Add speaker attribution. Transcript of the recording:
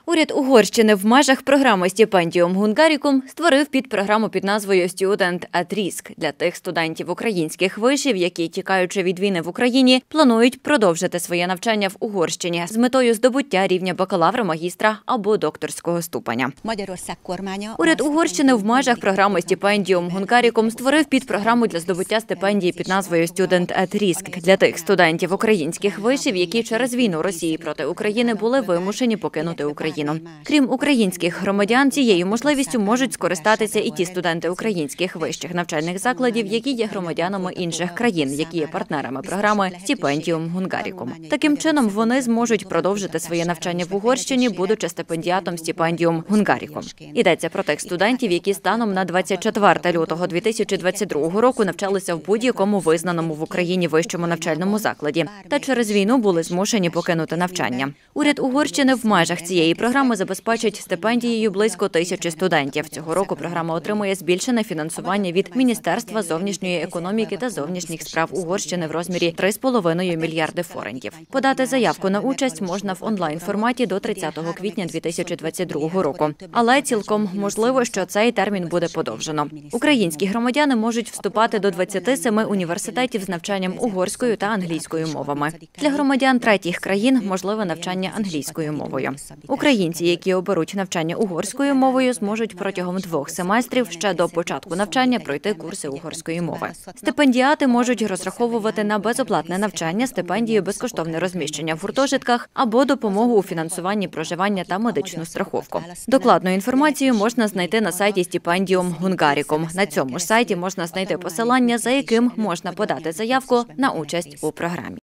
Speaker 1: Уряд Угорщини в межах програми «Стипендіум Гунгарікум» створив підпрограму під назвою «Student at Risk» для тих студентів українських вишів, які, тікаючи від війни в Україні, планують продовжити своє навчання в Угорщині з метою здобуття рівня бакалавра, магістра або докторського ступеня. Уряд Угорщини в межах програми «Стипендіум Гунгарікум» створив підпрограму для здобуття стипендії під назвою «Student at Risk» для тих студентів українських вишів, які через війну Росії проти України були вимушені покинути Україну. Крім українських громадян, цією можливістю можуть скористатися і ті студенти українських вищих навчальних закладів, які є громадянами інших країн, які є партнерами програми «Стипендіум Гунгарікум». Таким чином, вони зможуть продовжити своє навчання в Угорщині, будучи стипендіатом «Стипендіум Гунгарікум». Йдеться про тих студентів, які станом на 24 лютого 2022 року навчалися в будь-якому визнаному в Україні вищому навчальному закладі та через війну були змушені покинути навчання. Уряд Угорщини в межах цієї програми забезпечить стипендією близько 1000 студентів. Цього року програма отримує збільшене фінансування від Міністерства зовнішньої економіки та зовнішніх справ Угорщини в розмірі 3,5 мільярди форинтів. Подати заявку на участь можна в онлайн-форматі до 30 квітня 2022 року. Але цілком можливо, що цей термін буде подовжено. Українські громадяни можуть вступати до 27 університетів з навчанням угорською та англійською мовами. Для громадян третіх країн можливе навчання англійською мовою. Українці, які оберуть навчання угорською мовою, зможуть протягом 2 семестрів ще до початку навчання пройти курси угорської мови. Стипендіати можуть розраховувати на безоплатне навчання, стипендію, безкоштовне розміщення в гуртожитках або допомогу у фінансуванні проживання та медичну страховку. Докладну інформацію можна знайти на сайті «Стипендіум Гунгарікум». На цьому ж сайті можна знайти посилання, за яким можна подати заявку на участь у програмі.